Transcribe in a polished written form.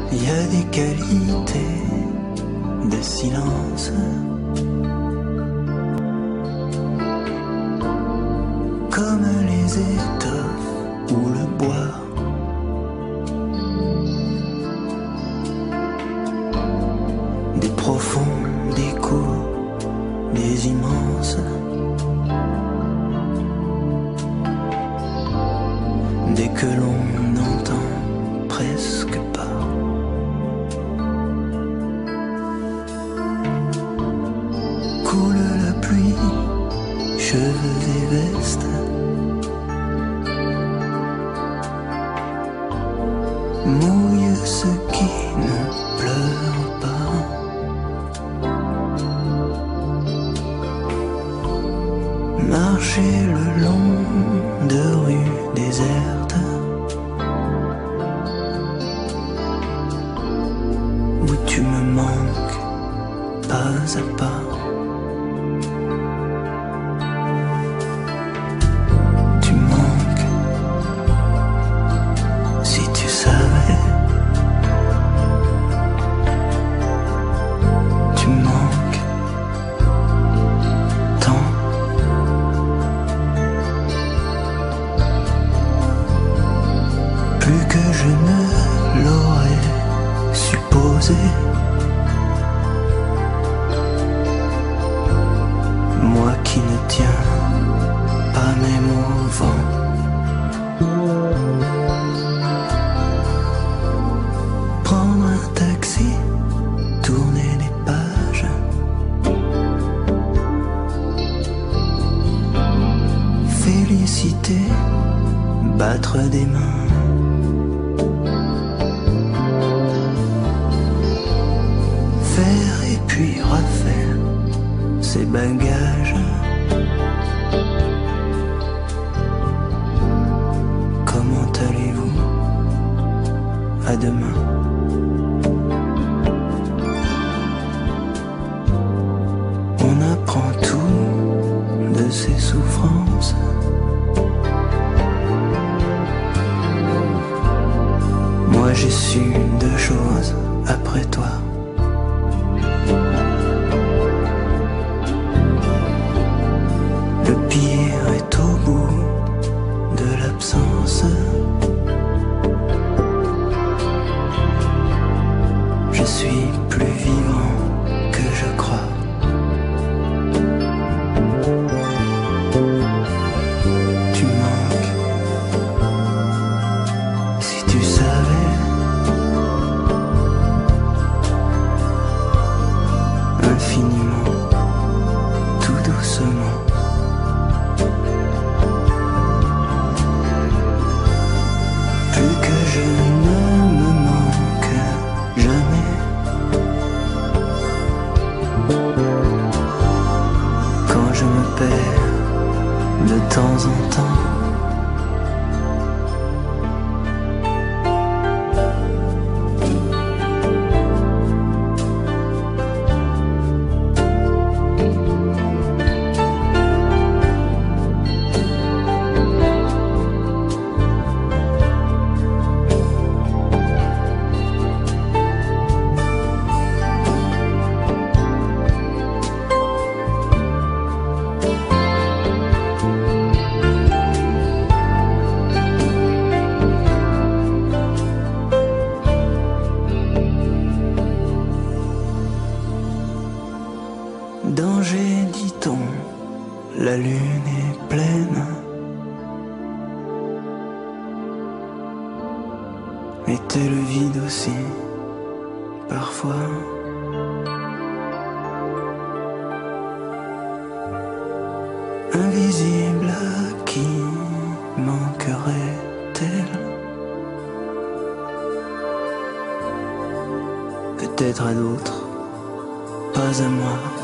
Il y a des qualités de silence, comme les étoffes ou le bois. Des profonds, des courts, des immenses. Dès que l'on n'entend presque pas. Coule la pluie, cheveux et vestes. Mouille ceux qui ne pleurent pas. Marcher le long de rues désertes, où tu me manques pas à pas. Tu manques, si tu savais. Tu manques tant. Plus que je ne l'aurais supposé. Moi qui ne tiens pas mes mots au vent. Prendre un taxi, tourner les pages, féliciter, battre des mains. Faire et puis refaire ses bagages. Comment allez-vous? À demain. On apprend tout de ses souffrances. Moi j'ai su deux choses après toi. Le pire est au bout de l'absence. Je suis plus vivant que je crois. Tu manques, si tu savais. Infiniment, tout doucement. Plus que je ne me manque jamais. Quand je me perds de temps en temps. Danger, dit-on, la lune est pleine. Était le vide aussi, parfois. Invisible à qui manquerait-elle? Peut-être à d'autres, pas à moi.